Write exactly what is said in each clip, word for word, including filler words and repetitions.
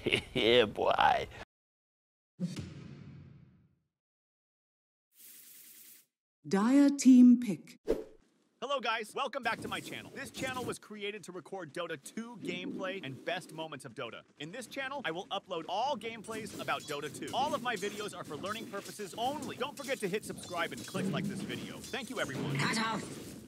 Yeah, boy. Dire team pick. Hello guys, welcome back to my channel. This channel was created to record Dota two gameplay and best moments of Dota. In this channel, I will upload all gameplays about Dota two. All of my videos are for learning purposes only. Don't forget to hit subscribe and click like this video. Thank you everyone. Cut off.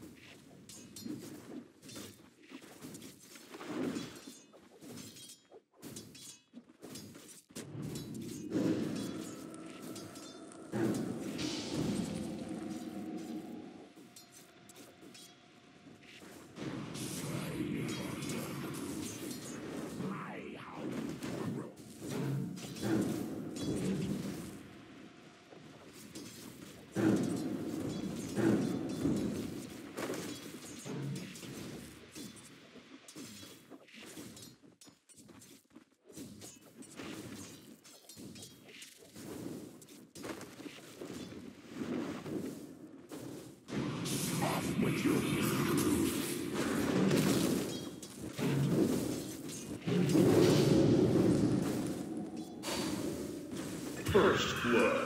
First blood.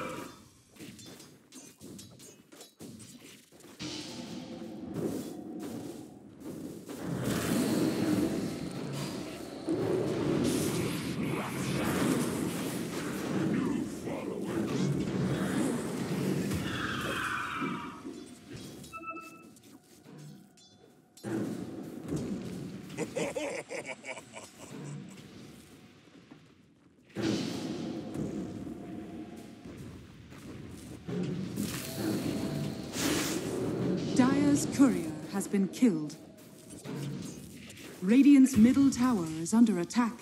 New followers. Dire's courier has been killed. Radiant's middle tower is under attack.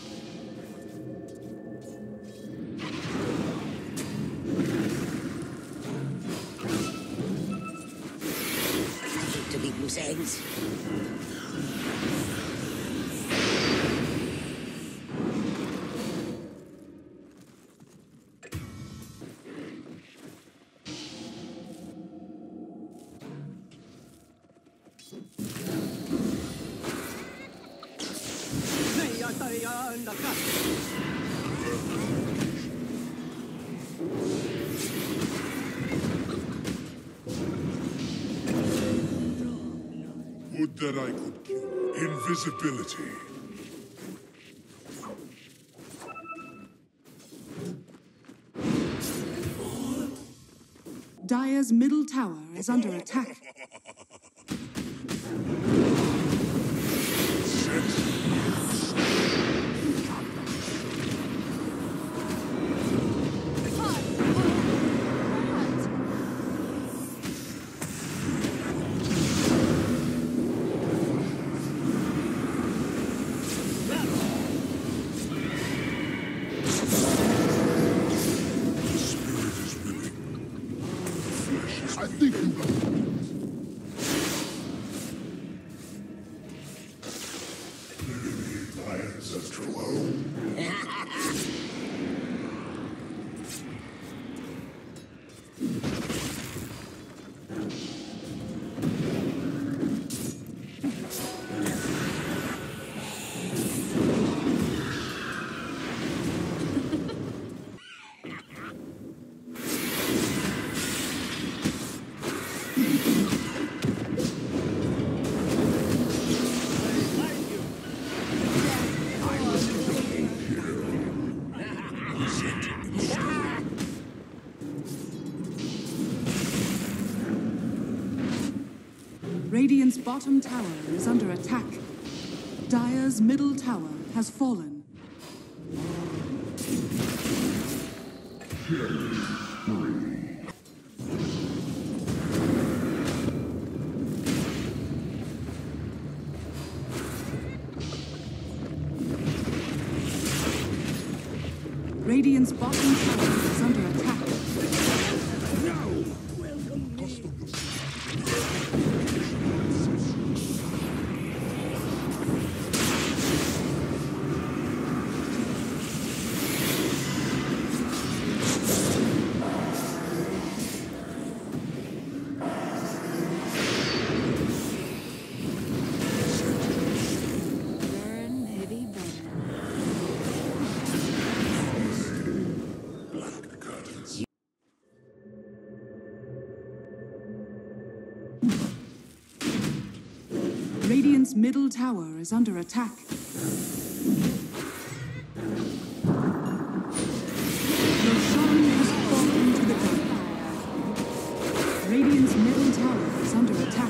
I hate to leave loose ends. Would that I could kill invisibility. Dire's middle tower is under attack. I think you got plans of true. Radiant's bottom tower is under attack. Dire's middle tower has fallen. Killing spree. Radiant's bottom tower is under attack. Radiant's middle tower is under attack. Roshan has fallen to the ground. Radiant's middle tower is under attack.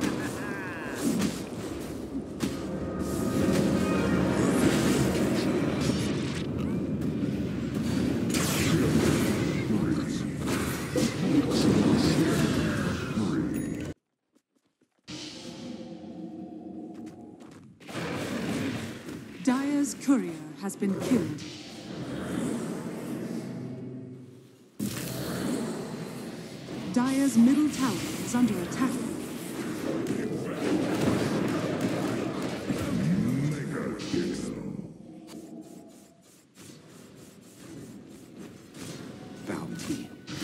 Dire's courier has been killed. Dire's middle tower is under attack. Bounty.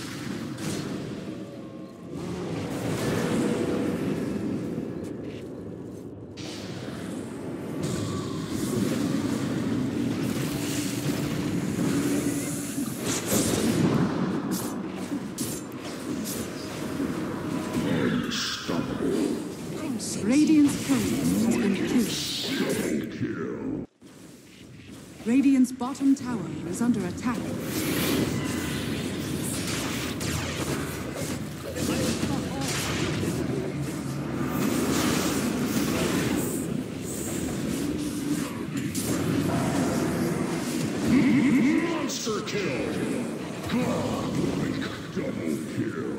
Radiant's courier has been killed. Radiant's bottom tower is under attack. Monster kill! Godlike double kill!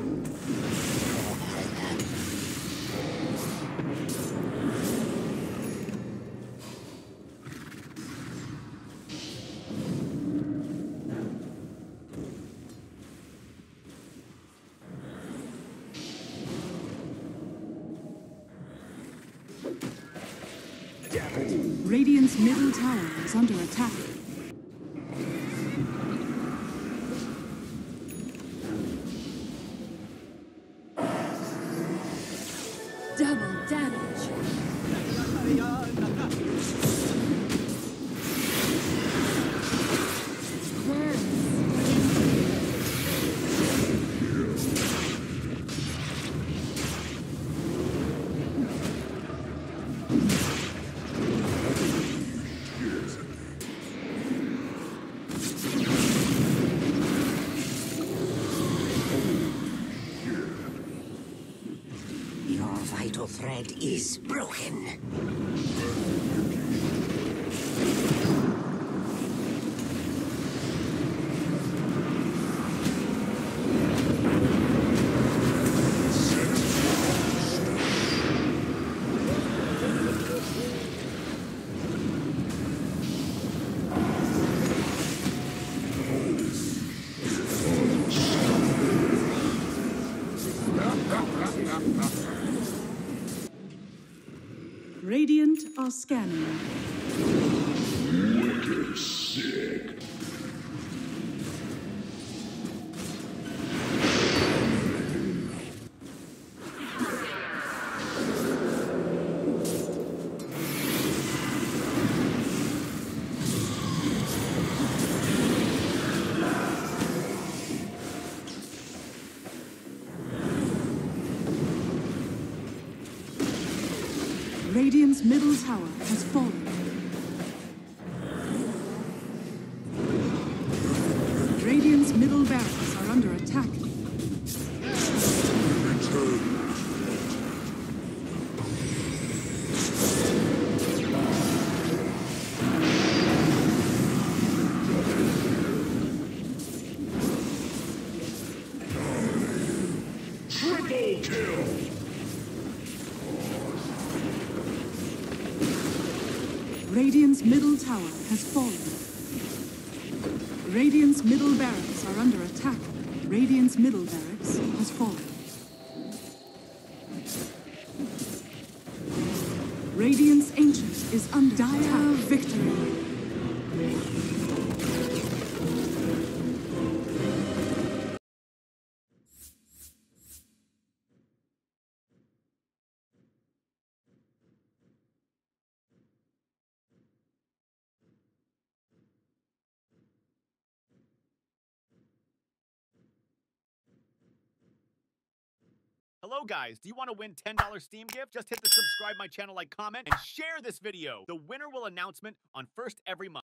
Radiant's middle tower is under attack. Double damage. Your vital thread is broken. Radiant are scanning. Wicked sick. Radiant's middle tower has fallen. Radiant's middle barracks are under attack. Triple kill! Radiant's middle tower has fallen. Radiant's middle barracks are under attack. Radiant's middle barracks has fallen. Radiant's ancient is under dire attack. Victory. Hello guys, do you want to win ten dollar Steam gift? Just hit the subscribe my channel, like, comment, and share this video. The winner will announcement on first every month.